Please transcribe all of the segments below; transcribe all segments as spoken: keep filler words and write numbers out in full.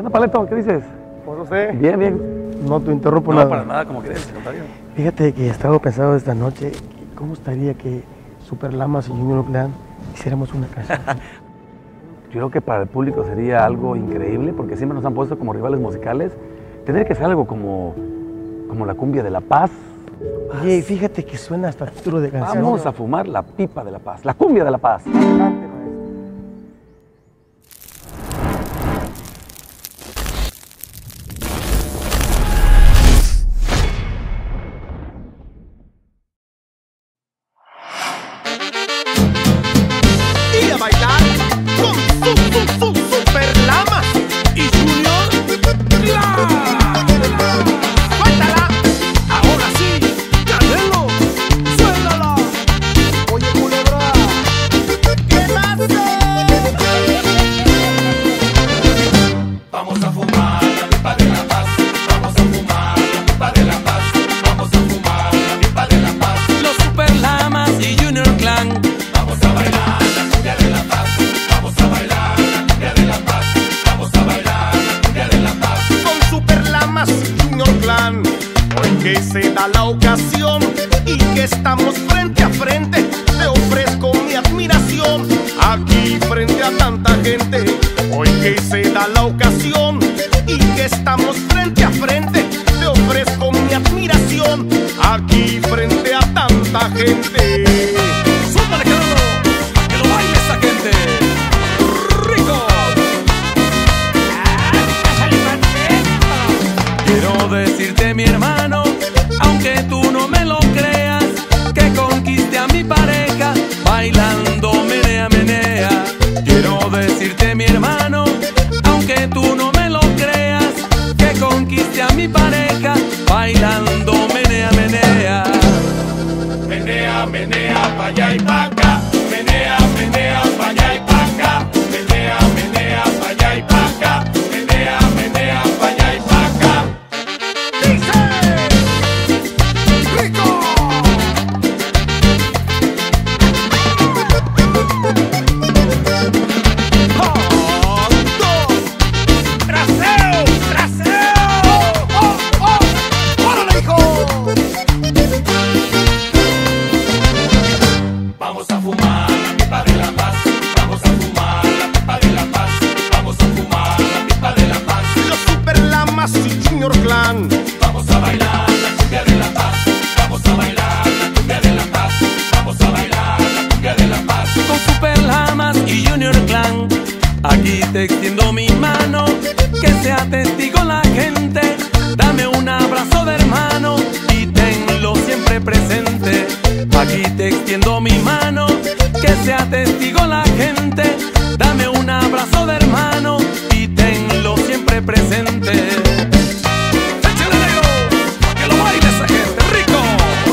onda, Paleto? ¿Qué dices? Pues no sé. Bien, bien. No te interrumpo No, nada. para nada, como quieres, contrario. Fíjate que estaba pensando esta noche, ¿cómo estaría que Super Lamas y Junior Clan hiciéramos una canción? Yo creo que para el público sería algo increíble, porque siempre nos han puesto como rivales musicales. Tendría que ser algo como, como la cumbia de La Paz. Oye, fíjate que suena hasta título de canción. Vamos a fumar la pipa de La Paz, la cumbia de La Paz. Adelante, maestro. Y a bailar con su, su, su, Super Lamas y Junior Clan. Suéltala, ahora sí, Canelo, suéltala. Oye, culebra, ¿qué más? Vamos a fumar la pipa de La Paz. Vamos a fumar la pipa de La Paz. Vamos a fumar la pipa de La Paz. Los Super Lamas y Junior Clan. Vamos a bailar la cumbia de La Paz. Vamos a bailar la cumbia de La Paz. Vamos a bailar la cumbia de La Paz. Con Super Lamas y Junior Clan. Hoy que se da la ocasión y que estamos frente a frente, te ofrezco mi admiración aquí frente a tanta gente. Hoy que se da la ocasión y que estamos frente a frente, te ofrezco mi admiración aquí frente a tanta gente. ¡Súbale, Canelo! ¡A que lo baile esa gente! ¡Rico! Quiero decirte, mi hermano, aunque tú no me lo creas, que conquiste a mi pareja bailando menea, menea. Quiero decirte, mi hermano, aunque tú no me lo creas, que conquiste a mi pareja bailando menea, menea. Menea, menea, pa' allá y pa' acá. Menea, menea, pa' allá y pa' acá. Menea, menea, pa' allá y pa' acá. Menea, menea, pa' allá y pa' acá. ¡Dice! ¡Rico! ¡Hot dog! ¡Traseo! ¡Traseo! ¡Oh, oh! ¡Órale, hijo! Vamos a fumar la pipa de La Paz. Vamos a fumar la pipa de La Paz. Vamos a fumar la pipa de La Paz. Los Super Lamas y Junior Clan. Vamos a bailar la cumbia de La Paz. Vamos a bailar la cumbia de La Paz. Vamos a bailar la cumbia de La Paz. Con Super Lamas y Junior Clan, aquí te extiendo mi mano, que sea testigo la gente. Dame un abrazo de hermano y tenlo siempre presente. Aquí te extiendo mi mano, que sea testigo la gente. Dame un abrazo de hermano y tenlo siempre presente. ¡Échale, negro! ¡Pa' que lo baile esa gente! ¡Rico!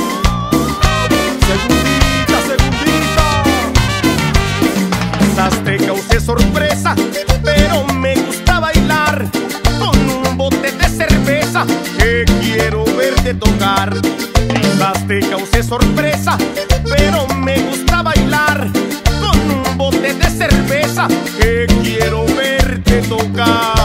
Segundita, segundita. Quizás te causé sorpresa, pero me gusta bailar con un bote de cerveza que quiero verte tocar. Quizás te causé sorpresa, pero me gusta bailar con un bote de cerveza que quiero verte tocar.